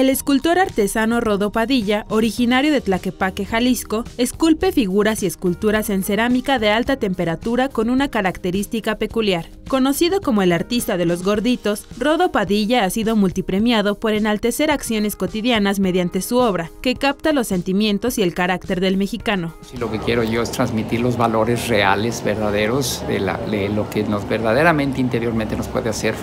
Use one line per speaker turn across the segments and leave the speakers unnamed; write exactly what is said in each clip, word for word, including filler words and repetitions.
El escultor artesano Rodo Padilla, originario de Tlaquepaque, Jalisco, esculpe figuras y esculturas en cerámica de alta temperatura con una característica peculiar. Conocido como el artista de los gorditos, Rodo Padilla ha sido multipremiado por enaltecer acciones cotidianas mediante su obra, que capta los sentimientos y el carácter del mexicano.
Sí, lo que quiero yo es transmitir los valores reales, verdaderos, de, la, de lo que nos verdaderamente interiormente nos puede hacer,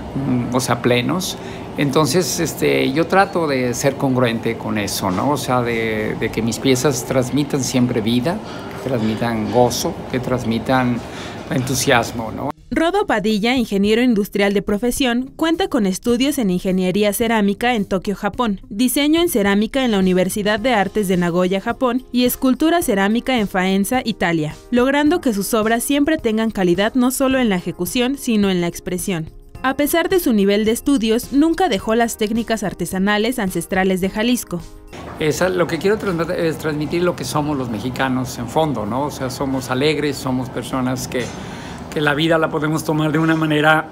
o sea, plenos. Entonces, este, yo trato de ser congruente con eso, ¿no? O sea, de, de que mis piezas transmitan siempre vida, que transmitan gozo, que transmitan entusiasmo, ¿no?
Rodo Padilla, ingeniero industrial de profesión, cuenta con estudios en ingeniería cerámica en Tokio, Japón, diseño en cerámica en la Universidad de Artes de Nagoya, Japón, y escultura cerámica en Faenza, Italia, logrando que sus obras siempre tengan calidad no solo en la ejecución, sino en la expresión. A pesar de su nivel de estudios, nunca dejó las técnicas artesanales ancestrales de Jalisco.
Esa, lo que quiero transmitir es transmitir lo que somos los mexicanos en fondo, ¿no? O sea, somos alegres, somos personas que, que la vida la podemos tomar de una manera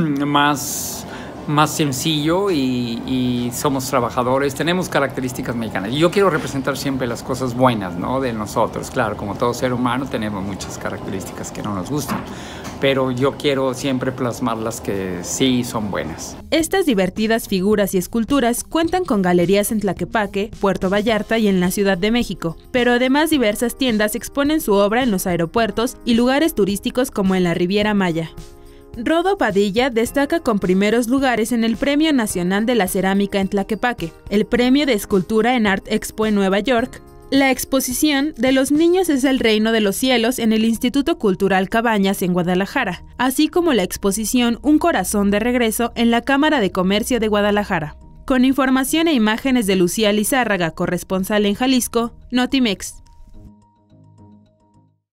más, más sencillo y, y somos trabajadores, tenemos características mexicanas. Y yo quiero representar siempre las cosas buenas, ¿no? De nosotros. Claro, como todo ser humano tenemos muchas características que no nos gustan, pero yo quiero siempre plasmar las que sí son buenas.
Estas divertidas figuras y esculturas cuentan con galerías en Tlaquepaque, Puerto Vallarta y en la Ciudad de México, pero además diversas tiendas exponen su obra en los aeropuertos y lugares turísticos como en la Riviera Maya. Rodo Padilla destaca con primeros lugares en el Premio Nacional de la Cerámica en Tlaquepaque, el Premio de Escultura en Art Expo en Nueva York, la exposición de Los niños es el reino de los cielos en el Instituto Cultural Cabañas en Guadalajara, así como la exposición Un corazón de regreso en la Cámara de Comercio de Guadalajara. Con información e imágenes de Lucía Lizárraga, corresponsal en Jalisco, Notimex.